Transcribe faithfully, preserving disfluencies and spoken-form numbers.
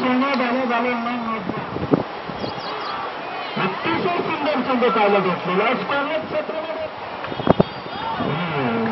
सोन्या झाले झाले अतिशय सुंदर संघ पाहायला भेटलेला स्कॉलर क्षेत्रामध्ये